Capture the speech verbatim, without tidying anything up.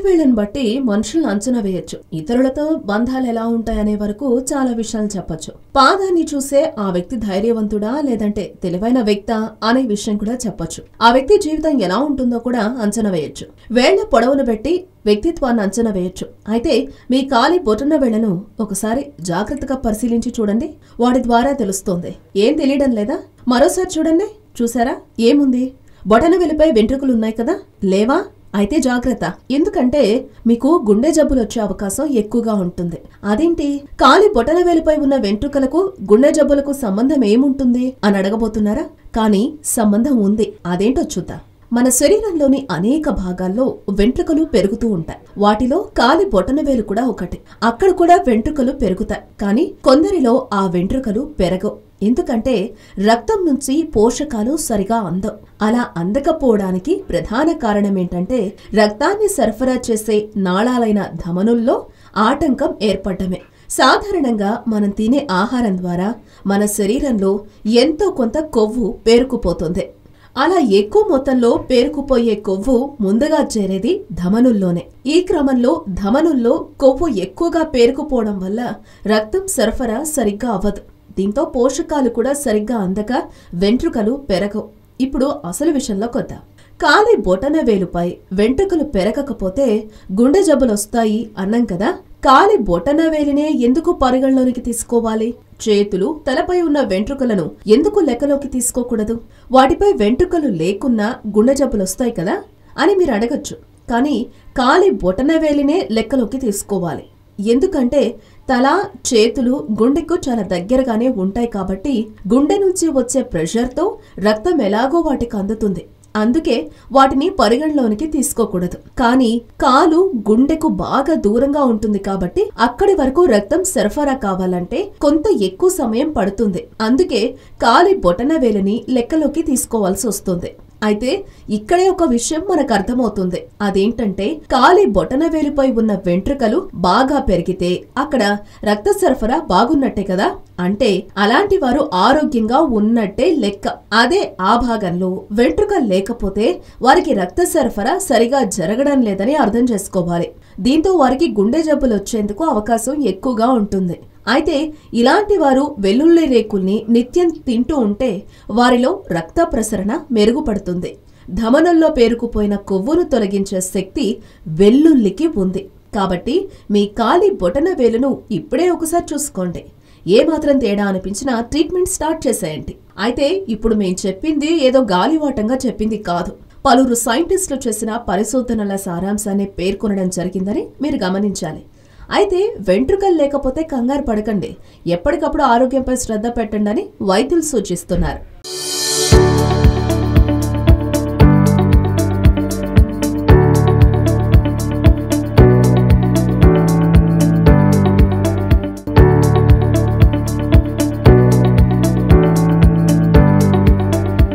వేళ్లను బట్టి మనుషులను అంచనా వేయొచ్చు. ఇతరులతో బంధాలు ఎలా ఉంటాయనే వరకు చాలా విషయాలు చెప్పొచ్చు. పాదాన్ని చూసే ఆ వ్యక్తి ధైర్యవంతుడా లేదంటే తెలివైన వ్యక్తా అనే విషయం కూడా చెప్పొచ్చు. ఆ వ్యక్తి జీవితం ఎలా ఉంటుందో కూడా అంచనా వేయొచ్చు. వేళ్ల పొడవును బట్టి వ్యక్తిత్వాన్ని అంచనా వేయొచ్చు. అయితే మీ కాలి బొటన వేళ్లను ఒకసారి జాగ్రత్తగా పరిశీలించి చూడండి. వాటి ద్వారా తెలుస్తోంది. ఏం తెలియడం లేదా? మరోసారి చూడండి. చూసారా? ఏముంది? బొటన వేలుపై వెంట్రుకలున్నాయి కదా, లేవా? అయితే జాగ్రత్త. ఎందుకంటే మీకు గుండె జబ్బులు వచ్చే అవకాశం ఎక్కువగా ఉంటుంది. అదేంటి, కాలి బొటన వేలుపై ఉన్న వెంట్రుకలకు గుండె జబ్బులకు సంబంధం ఏముంటుంది అని అడగబోతున్నారా? కానీ సంబంధం ఉంది. అదేంటో చూద్దాం. మన శరీరంలోని అనేక భాగాల్లో వెంట్రుకలు పెరుగుతూ ఉంటాయి. వాటిలో కాలి బొటనవేలు కూడా ఒకటి. అక్కడ కూడా వెంట్రుకలు పెరుగుతాయి. కానీ కొందరిలో ఆ వెంట్రుకలు పెరగవు. ఎందుకంటే రక్తం నుంచి పోషకాలు సరిగా అందవు. అలా అందకపోవడానికి ప్రధాన కారణం ఏంటంటే రక్తాన్ని సరఫరా చేసే నాళాలైన ధమనుల్లో ఆటంకం ఏర్పడమే. సాధారణంగా మనం తినే ఆహారం ద్వారా మన శరీరంలో ఎంతో కొంత కొవ్వు పేరుకుపోతుంది. అలా ఎక్కువ మొత్తంలో పేరుకుపోయే కొవ్వు ముందుగా చేరేది ధమనుల్లోనే. ఈ క్రమంలో ధమనుల్లో కొవ్వు ఎక్కువగా పేరుకుపోవడం వల్ల రక్తం సరఫరా సరిగ్గా అవ్వదు. దీంతో పోషకాలు కూడా సరిగ్గా అందక వెంట్రుకలు పెరగవు. ఇప్పుడు అసలు విషయంలోకి వద్దాం. కాలి బొటన వేలుపై వెంట్రుకలు పెరగకపోతే గుండె జబ్బులొస్తాయి అన్నాం కదా. కాలి బొటన వేలినే ఎందుకు పరిగణలోనికి తీసుకోవాలి? చేతులు, తలపై ఉన్న వెంట్రుకలను ఎందుకు లెక్కలోకి తీసుకోకూడదు? వాటిపై వెంట్రుకలు లేకున్నా గుండె జబ్బులొస్తాయి కదా అని మీరు అడగచ్చు. కానీ కాలి బొటన వేలినే లెక్కలోకి తీసుకోవాలి. ఎందుకంటే తల, చేతులు గుండెకు చాలా దగ్గరగానే ఉంటాయి కాబట్టి గుండె నుంచి వచ్చే ప్రెషర్తో రక్తం ఎలాగో వాటికి అందుతుంది. అందుకే వాటిని పరిగణలోనికి తీసుకోకూడదు. కానీ కాలు గుండెకు బాగా దూరంగా ఉంటుంది కాబట్టి అక్కడి వరకు రక్తం సరఫరా కావాలంటే కొంత ఎక్కువ సమయం పడుతుంది. అందుకే కాలి బొటన వేలుని లెక్కలోకి తీసుకోవాల్సి వస్తుంది. అయితే ఇక్కడే ఒక విషయం మనకు అర్థమవుతుంది. అదేంటంటే కాలి బొటన వేలుపై ఉన్న వెంట్రుకలు బాగా పెరిగితే అక్కడ రక్త సరఫరా బాగున్నట్టే కదా. అంటే అలాంటి వారు ఆరోగ్యంగా ఉన్నట్టే లెక్క. అదే ఆ భాగంలో వెంట్రుకలు లేకపోతే వారికి రక్త సరఫరా సరిగా జరగడం లేదని అర్థం చేసుకోవాలి. దీంతో వారికి గుండె జబ్బులు వచ్చేందుకు అవకాశం ఎక్కువగా ఉంటుంది. అయితే ఇలాంటి వారు వెల్లుల్లి రేకుల్ని నిత్యం తింటూ ఉంటే వారిలో రక్త ప్రసరణ మెరుగుపడుతుంది. ధమనుల్లో పేరుకుపోయిన కొవ్వును తొలగించే శక్తి వెల్లుల్లికి ఉంది. కాబట్టి మీ కాలి బొటన వేలును ఇప్పుడే ఒకసారి చూసుకోండి. ఏమాత్రం తేడా అనిపించినా ట్రీట్మెంట్ స్టార్ట్ చేసేయండి. అయితే ఇప్పుడు మేం చెప్పింది ఏదో గాలివాటంగా చెప్పింది కాదు. పలువురు సైంటిస్టులు చేసిన పరిశోధనల సారాంశాన్ని పేర్కొనడం జరిగిందని మీరు గమనించాలి. అయితే వెంట్రుకలు లేకపోతే కంగారు పడకండి. ఎప్పటికప్పుడు ఆరోగ్యంపై శ్రద్ధ పెట్టండి అని వైద్యులు సూచిస్తున్నారు.